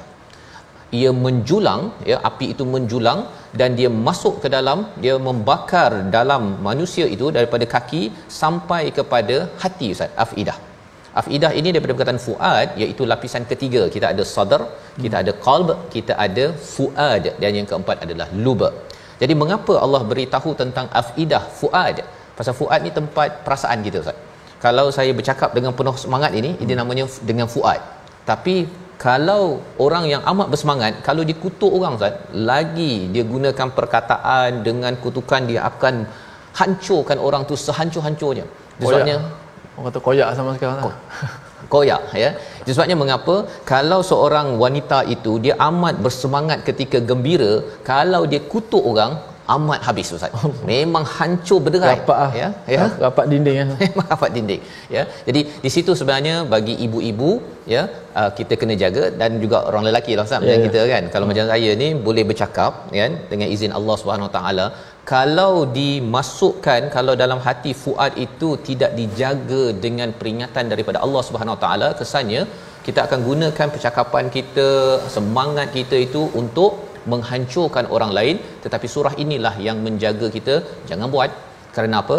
Ia menjulang, ya, api itu menjulang dan dia masuk ke dalam, dia membakar dalam manusia itu daripada kaki sampai kepada hati Ustaz. Afidah. Afidah ini daripada perkataan fuad, iaitu lapisan ketiga. Kita ada sadar, kita ada qalb, kita ada fuad, dan yang keempat adalah lub. Jadi mengapa Allah beritahu tentang afidah, fuad? Pasal fuad ni tempat perasaan kita Ustaz. Kalau saya bercakap dengan penuh semangat ini, ini namanya dengan fuad. Tapi kalau orang yang amat bersemangat, kalau dia kutuk orang Ustaz, lagi dia gunakan perkataan dengan kutukan, dia akan hancurkan orang tu sehancur-hancurnya. Sebabnya orang kata koyak sama sekarang lah. Koyak ya. Sebabnya mengapa kalau seorang wanita itu dia amat bersemangat ketika gembira, kalau dia kutuk orang amat habis Ustaz. Memang hancur berderai. Rapat lah. Ya, ya. Rapat dinding ya. Memang rapat dinding. Ya. Jadi di situ sebenarnya bagi ibu-ibu ya, uh, kita kena jaga, dan juga orang lelaki lah Ustaz, macam yeah, kita kan. Kalau hmm. macam saya ni boleh bercakap kan dengan izin Allah Subhanahu Wa Taala. Kalau dimasukkan, kalau dalam hati fuad itu tidak dijaga dengan peringatan daripada Allah Subhanahu Wa Taala, kesannya kita akan gunakan percakapan kita, semangat kita itu untuk menghancurkan orang lain. Tetapi surah inilah yang menjaga kita jangan buat. Kerana apa?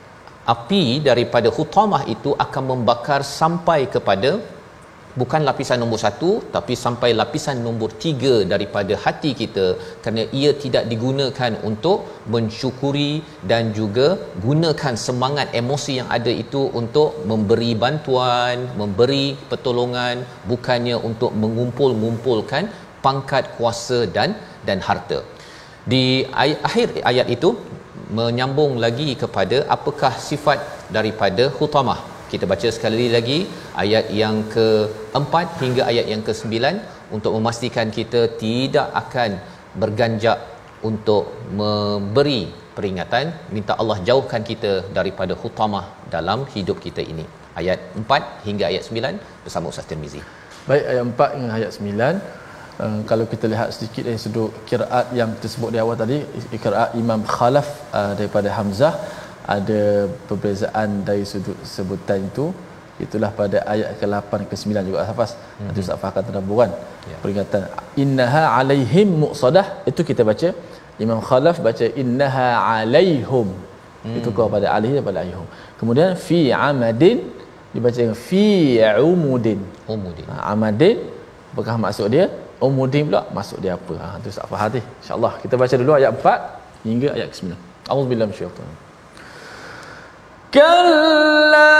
Api daripada hutamah itu akan membakar sampai kepada bukan lapisan nombor satu, tapi sampai lapisan nombor tiga daripada hati kita, kerana ia tidak digunakan untuk mensyukuri dan juga gunakan semangat emosi yang ada itu untuk memberi bantuan, memberi pertolongan, bukannya untuk mengumpul-ngumpulkan pangkat, kuasa dan dan harta. Di ayat, akhir ayat itu menyambung lagi kepada apakah sifat daripada hutamah. Kita baca sekali lagi ayat yang keempat hingga ayat yang kesembilan untuk memastikan kita tidak akan berganjak untuk memberi peringatan, minta Allah jauhkan kita daripada hutamah dalam hidup kita ini. Ayat empat hingga ayat sembilan bersama Ustaz Tirmizi. Baik, ayat empat hingga ayat sembilan. Uh, kalau kita lihat sedikit dari sudut qiraat yang tersebut di awal tadi, qiraat Imam Khalaf uh, daripada Hamzah, ada perbezaan dari sudut sebutan itu. Itulah pada ayat ke lapan ke sembilan juga Hafaz. Hmm. Nanti Ustaz akan tadabburan ya. Peringatan innaha alaihim muqsadah, itu kita baca. Imam Khalaf baca innaha alaihum. Hmm. Itu kau pada alih daripada alaihum. Kemudian fi amadin dibaca dengan fi umudin. Umudin. Ha, amadin apakah maksud dia? Umudin pula maksud dia apa? Ha, itu Ustaz faham ni. Insya-Allah kita baca dulu ayat empat hingga ayat ke sembilan. A'udzubillahi minasyaitanir rajim. كلا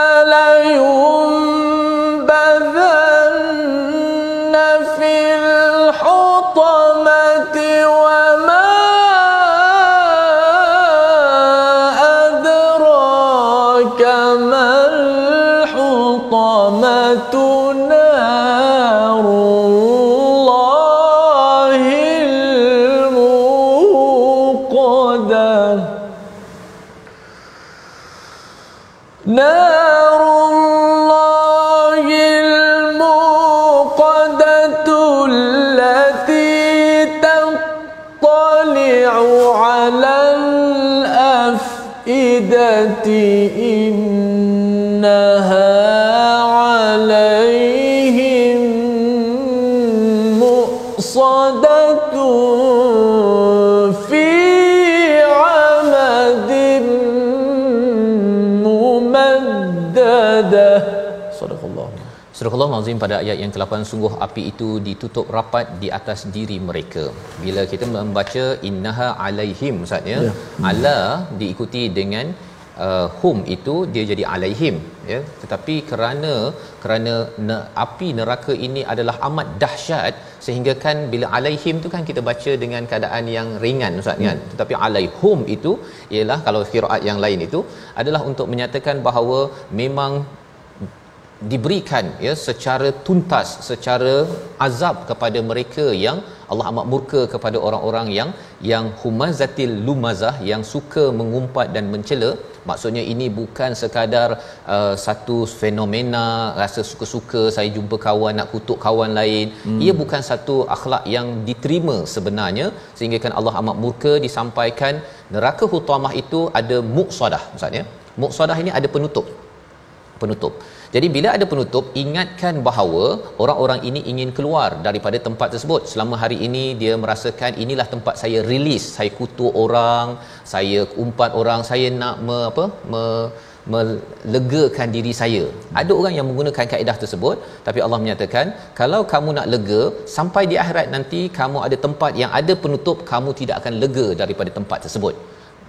لينبذن في الحطمة وما أدراك ما الحطمة نار الله الموقدة نار الله الموقدة التي تطلع على الأفئدة إنها عليهم مؤصدة في عمد ممددة. صدق الله. Surah Al-Azim pada ayat yang ke-lapan, sungguh api itu ditutup rapat di atas diri mereka. Bila kita membaca innaha alaihim Ustaz ya, ya. Ala diikuti dengan uh, hum, itu dia jadi alaihim ya. Tetapi kerana kerana ne, api neraka ini adalah amat dahsyat, sehingga kan bila alaihim tu kan kita baca dengan keadaan yang ringan Ustaz kan. Hmm. Tetapi alaihum itu ialah kalau qiraat yang lain itu adalah untuk menyatakan bahawa memang diberikan ya secara tuntas, secara azab kepada mereka yang Allah amat murka kepada orang-orang yang yang humazatil lumazah, yang suka mengumpat dan mencela. Maksudnya ini bukan sekadar uh, satu fenomena rasa suka-suka saya jumpa kawan nak kutuk kawan lain. Hmm. Ia bukan satu akhlak yang diterima sebenarnya, sehingga kan Allah amat murka. Disampaikan neraka hutamah itu ada muqsadah Ustaz ya. Muqsadah ini ada penutup. Penutup. Jadi bila ada penutup, ingatkan bahawa orang-orang ini ingin keluar daripada tempat tersebut. Selama hari ini dia merasakan inilah tempat saya release, saya kutuk orang, saya umpat orang, saya nak me, apa me, melegakan diri saya. Ada orang yang menggunakan kaedah tersebut, tapi Allah menyatakan kalau kamu nak lega sampai di akhirat nanti, kamu ada tempat yang ada penutup, kamu tidak akan lega daripada tempat tersebut.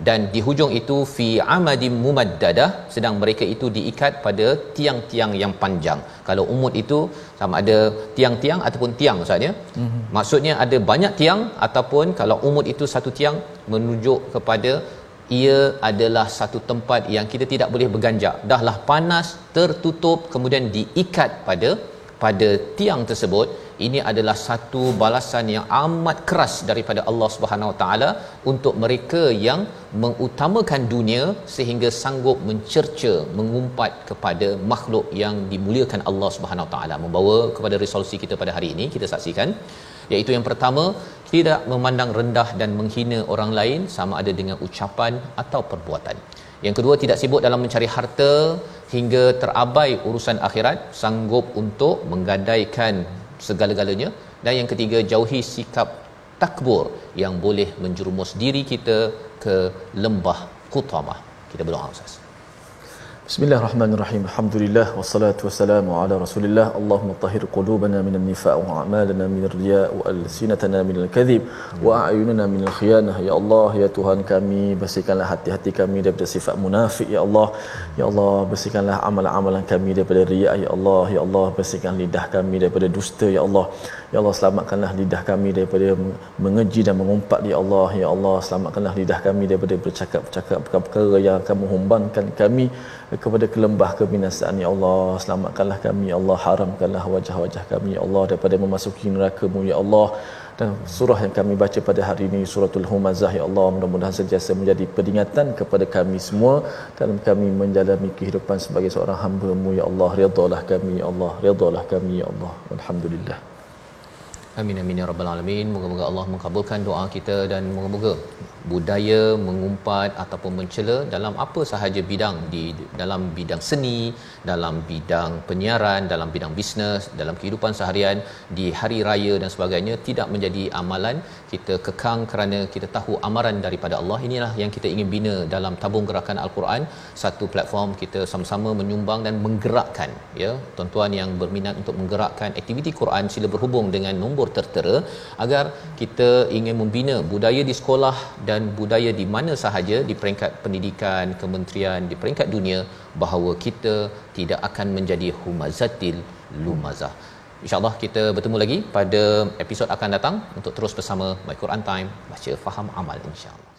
dan di hujung itu fi amadim mumaddadah, sedang mereka itu diikat pada tiang-tiang yang panjang. Kalau umud itu sama ada tiang-tiang ataupun tiang ustaz ya. Mm-hmm. Maksudnya ada banyak tiang, ataupun kalau umud itu satu tiang, menunjuk kepada ia adalah satu tempat yang kita tidak boleh berganjak. Dahlah panas, tertutup, kemudian diikat pada pada tiang tersebut. Ini adalah satu balasan yang amat keras daripada Allah Subhanahu Wa Taala untuk mereka yang mengutamakan dunia sehingga sanggup mencerca, mengumpat kepada makhluk yang dimuliakan Allah Subhanahu Wa Taala. Membawa kepada resolusi kita pada hari ini, kita saksikan, iaitu yang pertama, tidak memandang rendah dan menghina orang lain sama ada dengan ucapan atau perbuatan. Yang kedua, tidak sibuk dalam mencari harta hingga terabai urusan akhirat, sanggup untuk menggadaikan segala-galanya. Dan yang ketiga, jauhi sikap takbur yang boleh menjerumus diri kita ke lembah Qutamah. Kita berdoa ustaz. Bismillahirrahmanirrahim. Alhamdulillah wassalatu wassalamu ala Rasulillah. Allahumma tahhir qulubana minan nifaq wa a'malana minar riya wa alsinatana minal kadhib wa a'yunana minal khiyanah. Ya Allah, ya Tuhan kami, bersihkanlah hati-hati kami daripada sifat munafik ya Allah. Ya Allah, bersihkanlah amalan-amalan kami daripada riya ya Allah. Ya Allah, bersihkan lidah kami daripada dusta ya Allah. Ya Allah, selamatkanlah lidah kami daripada mengeji dan mengumpat ya Allah. Ya Allah, selamatkanlah lidah kami daripada bercakap-cakap perkara yang akan mengumbankan kami kepada kelembah kebinasaan ya Allah. Selamatkanlah kami ya Allah, haramkanlah wajah-wajah kami ya Allah daripada memasuki neraka-Mu ya Allah. Dan surah yang kami baca pada hari ini, suratul Humazah ya Allah, mudah-mudahan sentiasa menjadi peringatan kepada kami semua dalam kami menjalani kehidupan sebagai seorang hamba-Mu ya Allah. Ridhalah kami ya Allah, ridhalah kami ya Allah. Alhamdulillah. Amin amin ya rabbal alamin. Moga-moga Allah mengabulkan doa kita, dan moga-moga budaya mengumpat ataupun mencela dalam apa sahaja bidang, di dalam bidang seni, dalam bidang penyiaran, dalam bidang bisnes, dalam kehidupan seharian, di hari raya dan sebagainya, tidak menjadi amalan kita kekang kerana kita tahu amaran daripada Allah. Inilah yang kita ingin bina dalam tabung gerakan Al-Quran, satu platform kita sama-sama menyumbang dan menggerakkan ya. Tuan-tuan yang berminat untuk menggerakkan aktiviti Quran, sila berhubung dengan nombor tertera agar kita ingin membina budaya di sekolah dan budaya di mana sahaja, di peringkat pendidikan, kementerian, di peringkat dunia, bahawa kita tidak akan menjadi humazatil lumazah. InsyaAllah kita bertemu lagi pada episod akan datang untuk terus bersama My Quran Time, baca faham amal insyaAllah.